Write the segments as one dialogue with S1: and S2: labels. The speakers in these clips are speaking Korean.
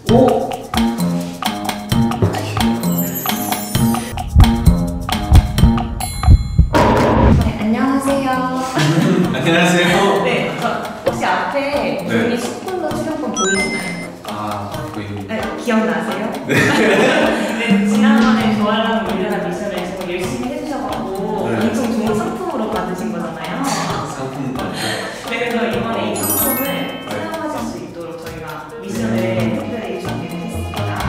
S1: 오!
S2: 네, 안녕하세요.
S1: 안녕하세요.
S2: 네, 혹시 앞에
S1: 네.
S2: 이 숯불로 출연권 보이시나요?
S1: 아, 보입니다.
S2: 네, 기억나세요?
S1: 네.
S2: 네, 지난번에 좋아요랑 올려라 미션을 정말 열심히 해주셔가지고
S1: 네.
S2: 엄청 좋은 상품으로 받으신 거잖아요.
S1: 상품
S2: 네, 그래서 이번에 이 상품을 사용하실 수 있도록 저희가 미션을 특별히 준비를 했습니다.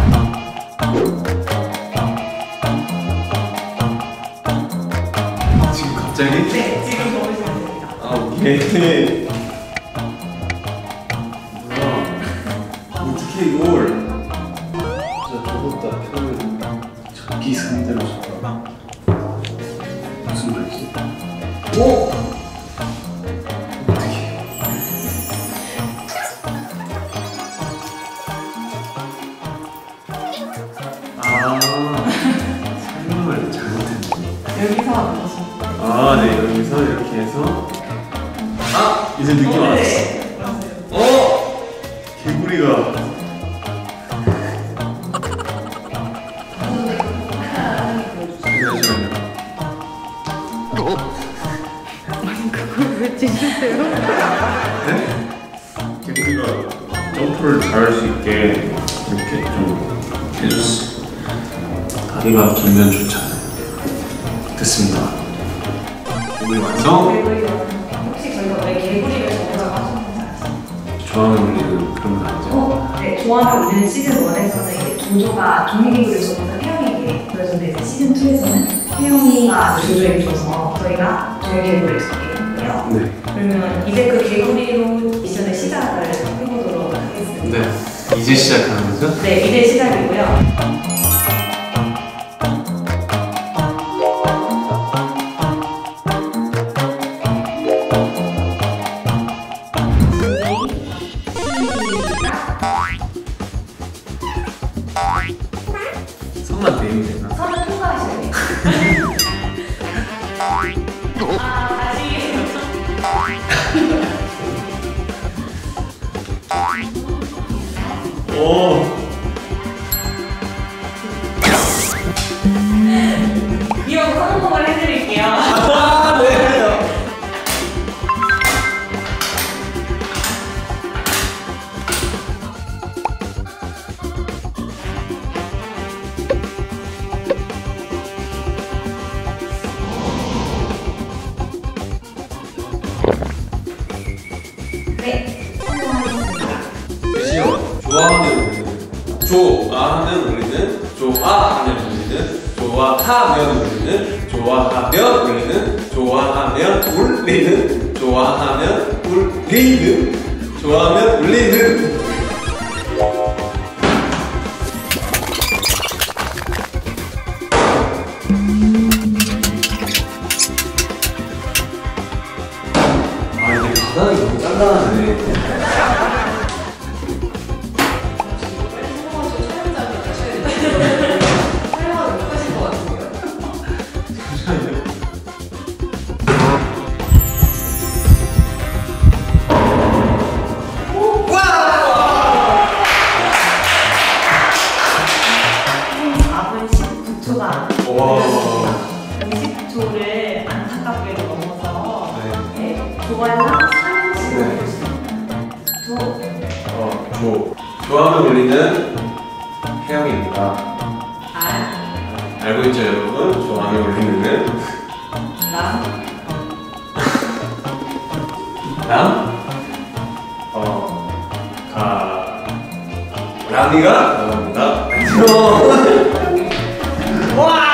S1: 지금 갑자기?
S2: 네, 지금 보시면 됩니다.
S1: 아, 오케이. 뭐야? 어떻게 이걸? 진짜 저것도 표현 전기 상대로 잡아. 무슨 말이지? 오! 어떻게? 아, 설명을 잘못했네.
S2: 여기서 보시면
S1: 아, 네, 여기서 이렇게 해서 아! 이제 느낌 왔어.
S2: 네, 맞아요.
S1: 어! 개구리가 잠시만요.
S2: 그걸 왜 찍으세요?
S1: 네? 개구리가 점프를 잘할 수 있게 이렇게 좀 해줬어. 다리가 길면 좋잖아요. 됐습니다. 개구리 완성!
S2: 혹시 저희가 왜 개구리를 적으라고 하셨는지 아시나요?
S1: 좋아하는 우리는 그런 거 아니죠?
S2: 네, 조화를 올리는 시즌 1에서는 이제 조조가 종이개구리를 줘서 태영이에게 그래서 이제 시즌 2에서는 태영이가 조조에게 줘서 저희가 종이개구리를 소개했고요.
S1: 네.
S2: 그러면 이제 그 개구리로 미션의 시작을 해보도록 하겠습니다.
S1: 네. 이제 시작하는 거죠?
S2: 네, 이제 시작이고요.
S1: 손만 대면 되나?
S2: 선을 통과하셔야 돼요. 다시.
S1: 오!
S2: 이런 성공을 해드릴게요.
S1: 아, 네!
S2: 네, 성공하셨습니다.
S1: 시요. 좋아하는 우리는 좋아하는 우리는 좋아하는 우리는 좋아하면 우리는 좋아하면 우리는 좋아하면 울리는 좋아하면 울리는 좋아하면 울리는 아 이게 바닥이 너무 단단하네.
S2: 답은 19초가 20초를 안타깝게도 넘어서 네, 좋아요랑 3초
S1: 좋아하면 울리는 혜영입니다.
S2: 알,
S1: 알고 있죠 여러분? 좋아하면 울리는
S2: 랑,
S1: 남? 라미가 나옵니다. 안녕. 와!